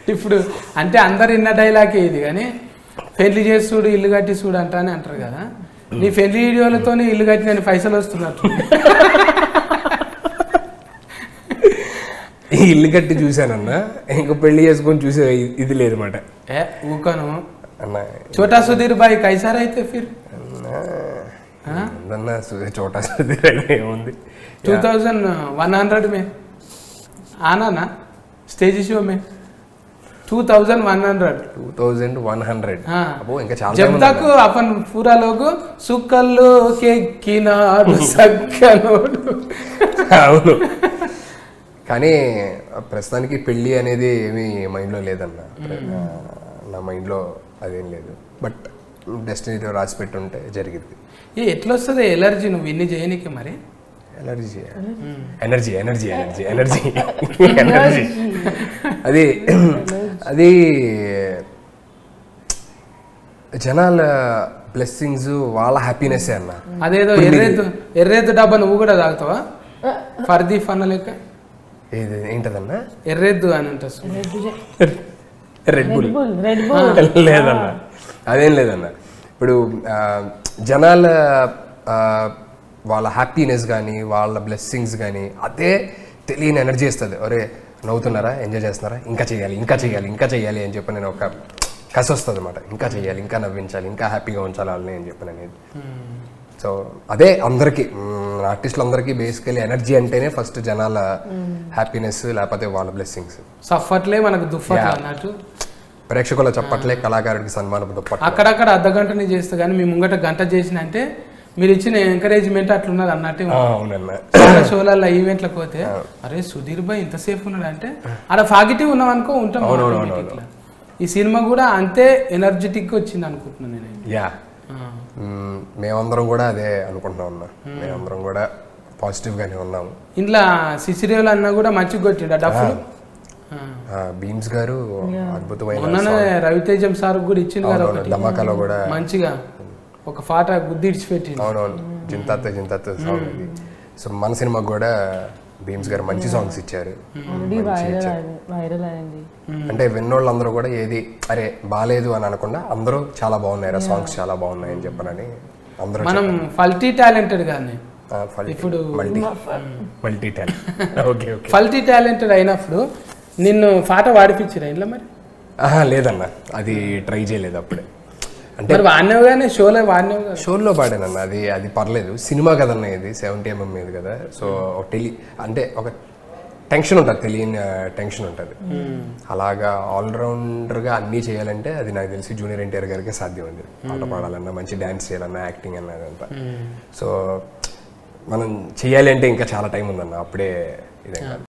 ఇప్పుడు అంటే అందరు ఇన్న డైలాగే ఇది కానీ పెళ్లి చేసి చూడు ఇల్లు కట్టి చూడు అంటానే అంటారు కదా. నీ పెళ్లి వీడియోలతోనే ఇల్లు కట్టిన పైసలు వస్తున్నట్టు. ఇల్లు కట్టి చూశానన్నా, ఇంకా పెళ్లి చేసుకొని చూసే ఇది లేదు మాట. ఊకను చోటా సుధీర్ బాయ్ కైసారా అయితే ఫిర్ చోటా సుధీర్ ఏముంది 2100 में आना ना स्टेज शो में 2100 हाँ ఇంకా చాలా जब तक अपन पूरा लोग सुकल्लो के किनारू సక్కనోడు. అవును, కానీ ప్రస్తుతానికి పెళ్ళి అనేది ఏమీ మైండ్లో లేదన్న. నా మైండ్లో అదేం లేదు. బట్ డెస్టినీలో రాసి పెట్టుంటే జరిగింది. ఎట్లా వస్తుంది ఎలర్జీ నువ్వు ఇన్ని చేయనికి? మరి energy energy energy energy energy energy అది అది జనాల బ్లెస్సింగ్స్, వాళ్ళ హ్యాపీనెస్ అన్న. అదేదో ఎర్రేద్దు డబ్బా నువ్వు కూడా తాగుతావా? ఫర్దీఫ్ అన్న లెక్క ఏది ఏంటదన్నా? ఎర్రెద్దు అని ఉంటుంది. రెడ్ బుల్ లేదన్న, అదేం లేదన్న. ఇప్పుడు జనాల వాళ్ళ హ్యాపీనెస్ కానీ, వాళ్ళ బ్లెస్సింగ్స్ కానీ, అదే తెలియని ఎనర్జీ ఇస్తుంది. ఒరే నవ్వుతున్నారా, ఎంజాయ్ చేస్తున్నారా, ఇంకా చేయాలి ఇంకా చేయాలి ఇంకా చేయాలి అని చెప్పి నేను ఒక కసి వస్తుంది అనమాట. ఇంకా చేయాలి, ఇంకా నవ్వించాలి, ఇంకా హ్యాపీగా ఉంచాలి వాళ్ళని అని చెప్పి అనేది. సో అదే అందరికీ, ఆర్టిస్టులందరికీ బేసికలీ ఎనర్జీ అంటేనే ఫస్ట్ జనాల హ్యాపీనెస్, లేకపోతే వాళ్ళ బ్లెస్సింగ్స్. సఫట్లే మనకు దుఫట్ అన్నట్టు, ప్రేక్షకుల చప్పట్లే కళాకారుడికి సన్మానం దుప్పట్లు. అక్కడక్కడ అర్ధగంటనే చేస్తా కానీ మీ ముంగట గంట చేసిన అంటే మీరు ఇచ్చిన ఎంకరేజ్మెంట్ అట్లున్నది అన్నట్టు. చాలా షోలలో ఈవెంట్లకు పోతే అరే సుధీర్ భాయ్ ఇంతసేపు ఉన్నాడు అంటే అక్కడ పాజిటివ్ ఉన్నాం అనుకో ఉంటాం. ఈ సినిమా కూడా అంతే ఎనర్జెటిక్ వచ్చింది అనుకుంటున్నాను నేను. యా, మేమందరం కూడా అదే అనుకుంటున్నాం అన్న. మేమందరం కూడా పాజిటివ్ గానే ఉన్నాము. ఇంట్లో సిసిరేవులు అన్నా కూడా మంచిగా కొట్టిండు డబ్బులు. బీమ్స్ గారు అద్భుతమైన, రవితేజం సార్ కూడా ఇచ్చింది కదా ధమాకాలో కూడా మంచిగా ఒక పాట గుద్ది ఇడిచిపెట్టి. అవునవును, జింతాత జింతాత సాంగ్ ఇది. సో మన సినిమాకి కూడా బీమ్స్ గారు మంచి సాంగ్స్ ఇచ్చారు. అంటే విన్నోళ్ళందరూ కూడా ఏది అరే బాలేదు అని అనకుండా అందరూ చాలా బాగున్నాయి, సాంగ్స్ చాలా బాగున్నాయి అని చెప్పనని అందరూ. మనం మల్టీ టాలెంటెడ్ కానీ ఇప్పుడు మల్టీ టాలెంటెడ్ అయినప్పుడు నిన్ను పాట పాడిపించారా ఇంట్లో? మరి లేదన్న, అది ట్రై చేయలేదు అప్పుడే. అంటే వాడినావు కానీ షోలో పాడానన్న. అది పర్లేదు, సినిమా కదన్న, ఇది 70mm మీద కదా. సో అంటే ఒక టెన్షన్ ఉంటుంది, తెలియని టెన్షన్ ఉంటుంది. అలాగా ఆల్రౌండర్గా అన్నీ చేయాలంటే అది నాకు తెలిసి జూనియర్ ఎన్టీఆర్ గారికి సాధ్యం ఉంది. పాట పాడాలన్నా, మంచి డ్యాన్స్ చేయాలన్నా, యాక్టింగ్ అన్నా అదంతా. సో మనం చేయాలి అంటే ఇంకా చాలా టైం ఉందన్న, అప్పుడే ఇదే కాదు.